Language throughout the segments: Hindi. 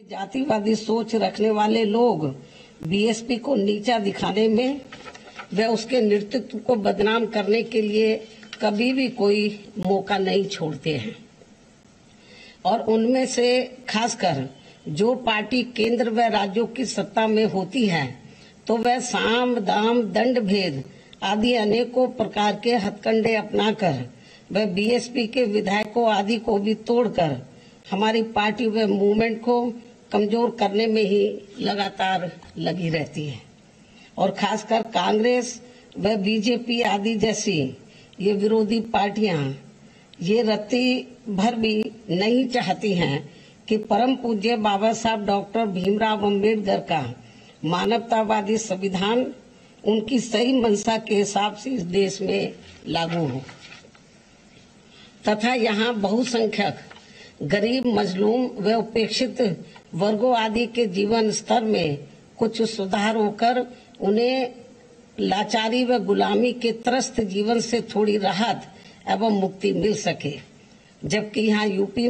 जातिवादी सोच रखने वाले लोग बीएसपी को नीचा दिखाने में व उसके नेतृत्व को बदनाम करने के लिए कभी भी कोई मौका नहीं छोड़ते हैं। और उनमें से खासकर जो पार्टी केंद्र व राज्यों की सत्ता में होती है तो वह साम दाम दंड भेद आदि अनेकों प्रकार के हथकंडे अपनाकर वह बीएसपी के विधायकों आदि को भी तोड़कर हमारी पार्टी व मूवमेंट को कमजोर करने में ही लगातार लगी रहती है। और खासकर कांग्रेस व बीजेपी आदि जैसी ये विरोधी पार्टियां ये रत्ती भर भी नहीं चाहती हैं कि परम पूज्य बाबा साहब डॉक्टर भीमराव अम्बेडकर का मानवतावादी संविधान उनकी सही मंशा के हिसाब से इस देश में लागू हो तथा यहाँ बहुसंख्यक गरीब, मजलूम व उपेक्षित वर्गों आदि के जीवन स्तर में कुछ सुधार होकर उन्हें लाचारी व गुलामी के त्रस्त जीवन से थोड़ी राहत एवं मुक्ति मिल सके। जबकि यहाँ यूपी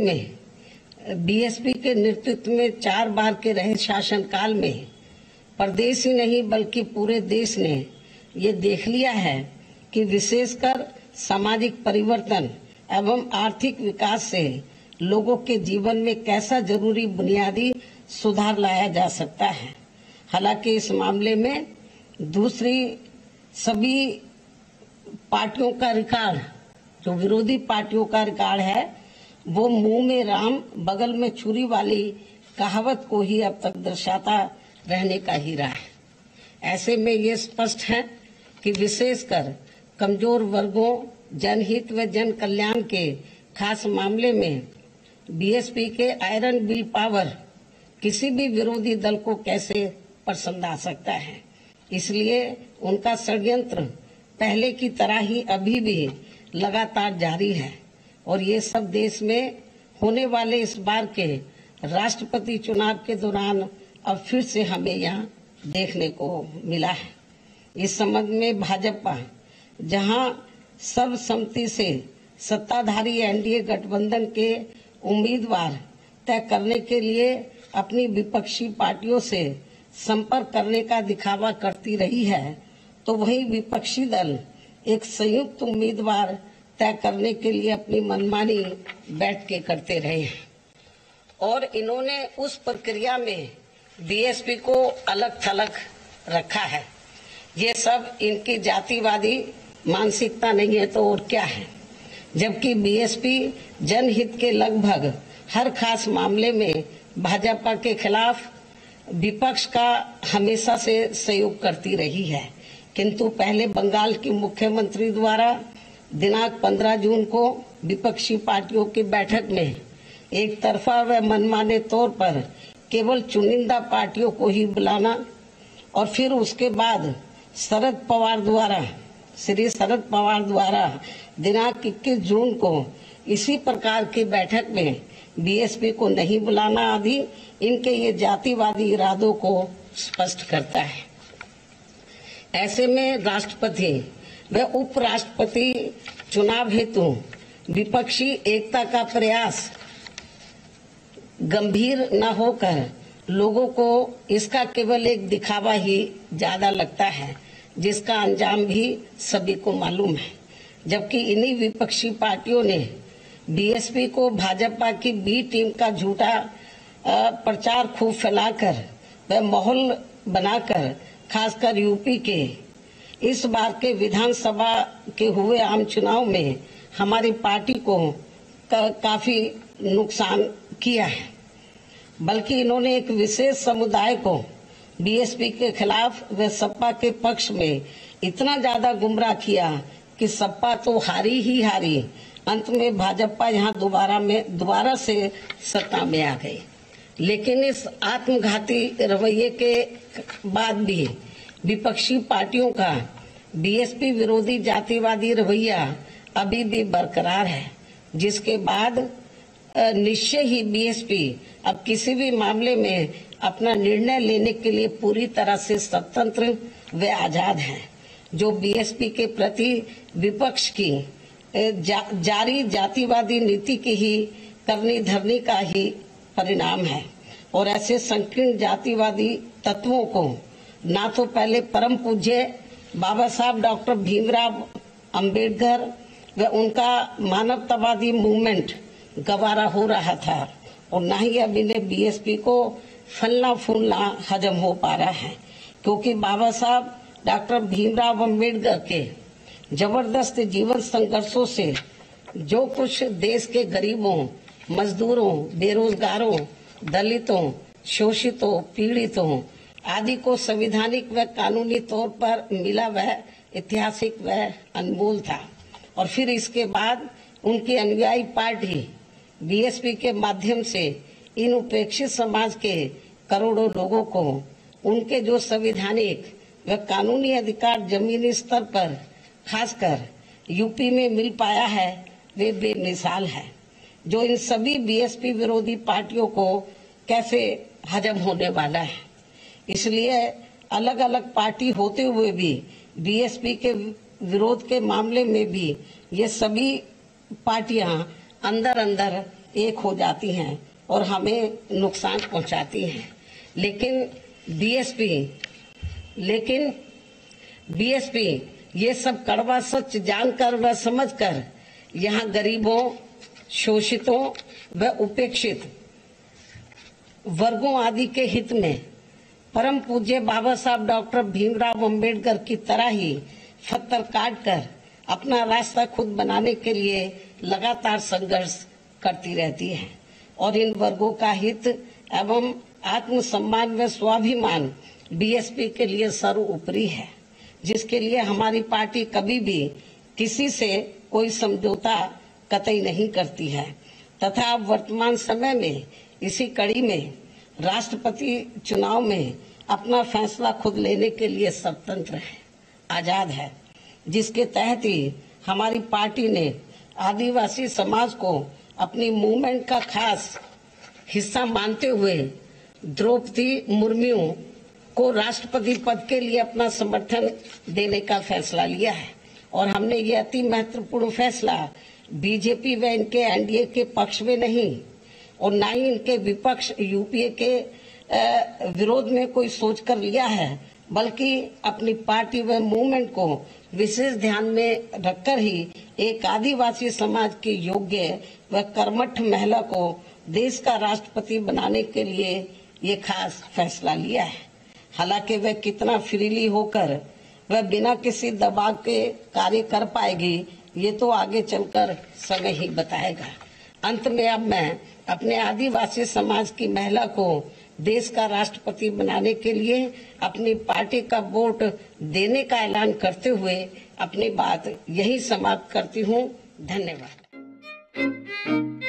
में बीएसपी के नेतृत्व में 4 बार के रहे शासनकाल में प्रदेश ही नहीं बल्कि पूरे देश ने ये देख लिया है कि विशेषकर सामाजिक परिवर्तन एवं आर्थिक विकास से लोगों के जीवन में कैसा जरूरी बुनियादी सुधार लाया जा सकता है। हालांकि इस मामले में दूसरी सभी पार्टियों का रिकॉर्ड, जो विरोधी पार्टियों का रिकॉर्ड है, वो मुंह में राम बगल में छुरी वाली कहावत को ही अब तक दर्शाता रहने का ही रहा है। ऐसे में ये स्पष्ट है कि विशेषकर कमजोर वर्गों, जनहित व जन कल्याण के खास मामले में बीएसपी के आयरन विल पावर किसी भी विरोधी दल को कैसे पसंद आ सकता है। इसलिए उनका षड्यंत्र पहले की तरह ही अभी भी लगातार जारी है और ये सब देश में होने वाले इस बार के राष्ट्रपति चुनाव के दौरान अब फिर से हमें यहाँ देखने को मिला है। इस संबंध में भाजपा जहाँ सर्वसम्मति से सत्ताधारी एनडीए गठबंधन के उम्मीदवार तय करने के लिए अपनी विपक्षी पार्टियों से संपर्क करने का दिखावा करती रही है, तो वही विपक्षी दल एक संयुक्त उम्मीदवार तय करने के लिए अपनी मनमानी बैठ के करते रहे हैं और इन्होंने उस प्रक्रिया में बीएसपी को अलग थलग रखा है। ये सब इनकी जातिवादी मानसिकता नहीं है तो और क्या है। जबकि बीएसपी जनहित के लगभग हर खास मामले में भाजपा के खिलाफ विपक्ष का हमेशा से सहयोग करती रही है, किंतु पहले बंगाल की मुख्यमंत्री द्वारा दिनांक 15 जून को विपक्षी पार्टियों की बैठक में एक तरफा व मनमाने तौर पर केवल चुनिंदा पार्टियों को ही बुलाना और फिर उसके बाद श्री शरद पवार द्वारा दिनांक 21 जून को इसी प्रकार की बैठक में बीएसपी को नहीं बुलाना आदि इनके ये जातिवादी इरादों को स्पष्ट करता है। ऐसे में राष्ट्रपति व उपराष्ट्रपति चुनाव हेतु विपक्षी एकता का प्रयास गंभीर न होकर लोगों को इसका केवल एक दिखावा ही ज्यादा लगता है, जिसका अंजाम भी सभी को मालूम है। जबकि इन्हीं विपक्षी पार्टियों ने बीएसपी को भाजपा की बी टीम का झूठा प्रचार खूब फैलाकर व माहौल बनाकर खासकर यूपी के इस बार के विधानसभा के हुए आम चुनाव में हमारी पार्टी को काफी नुकसान किया है। बल्कि इन्होंने एक विशेष समुदाय को बीएसपी के खिलाफ व सपा के पक्ष में इतना ज्यादा गुमराह किया कि सपा तो हारी ही हारी, अंत में भाजपा यहाँ दोबारा से सत्ता में आ गई। लेकिन इस आत्मघाती रवैये के बाद भी विपक्षी पार्टियों का बीएसपी विरोधी जातिवादी रवैया अभी भी बरकरार है, जिसके बाद निश्चय ही बीएसपी अब किसी भी मामले में अपना निर्णय लेने के लिए पूरी तरह से स्वतंत्र व आजाद है, जो बीएसपी के प्रति विपक्ष की जारी जातिवादी नीति की ही करनी धरनी का ही परिणाम है। और ऐसे संकीर्ण जातिवादी तत्वों को ना तो पहले परम पूज्य बाबा साहब डॉक्टर भीमराव अंबेडकर व उनका मानवतावादी मूवमेंट गवारा हो रहा था और न ही अब इन्हें बीएसपी को फलना फूलना हजम हो पा रहा है, क्योंकि बाबा साहब डॉक्टर भीमराव अंबेडकर के जबरदस्त जीवन संघर्षों से जो कुछ देश के गरीबों, मजदूरों, बेरोजगारों, दलितों, शोषितों, पीड़ितों आदि को संवैधानिक व कानूनी तौर पर मिला वह ऐतिहासिक व अनमोल था। और फिर इसके बाद उनकी अनुयायी पार्टी बीएसपी के माध्यम से इन उपेक्षित समाज के करोड़ों लोगों को उनके जो संवैधानिक व कानूनी अधिकार जमीनी स्तर पर खासकर यूपी में मिल पाया है, वे बेमिसाल है, जो इन सभी बीएसपी विरोधी पार्टियों को कैसे हजम होने वाला है। इसलिए अलग अलग पार्टी होते हुए भी बीएसपी के विरोध के मामले में भी ये सभी पार्टियां अंदर अंदर एक हो जाती हैं और हमें नुकसान पहुंचाती हैं। लेकिन बीएसपी ये सब कड़वा सच जानकर व समझकर यहाँ गरीबों, शोषितों व उपेक्षित वर्गों आदि के हित में परम पूज्य बाबा साहब डॉक्टर भीमराव अंबेडकर की तरह ही पत्थर काट कर अपना रास्ता खुद बनाने के लिए लगातार संघर्ष करती रहती है और इन वर्गों का हित एवं आत्मसम्मान व स्वाभिमान बीएसपी के लिए सर्वोपरि है, जिसके लिए हमारी पार्टी कभी भी किसी से कोई समझौता कतई नहीं करती है तथा वर्तमान समय में इसी कड़ी में राष्ट्रपति चुनाव में अपना फैसला खुद लेने के लिए स्वतंत्र है, आजाद है, जिसके तहत ही हमारी पार्टी ने आदिवासी समाज को अपनी मूवमेंट का खास हिस्सा मानते हुए द्रौपदी मुर्मू को राष्ट्रपति पद के लिए अपना समर्थन देने का फैसला लिया है। और हमने ये अति महत्वपूर्ण फैसला बीजेपी व इनके एनडीए के पक्ष में नहीं और न ही इनके विपक्ष यूपीए के विरोध में कोई सोचकर लिया है, बल्कि अपनी पार्टी व मूवमेंट को विशेष ध्यान में रखकर ही एक आदिवासी समाज की योग्य व कर्मठ महिला को देश का राष्ट्रपति बनाने के लिए ये खास फैसला लिया है। हालांकि वह कितना फ्रीली होकर वह बिना किसी दबाव के कार्य कर पाएगी, ये तो आगे चलकर समय ही बताएगा। अंत में अब मैं अपने आदिवासी समाज की महिला को देश का राष्ट्रपति बनाने के लिए अपनी पार्टी का वोट देने का ऐलान करते हुए अपनी बात यही समाप्त करती हूँ। धन्यवाद।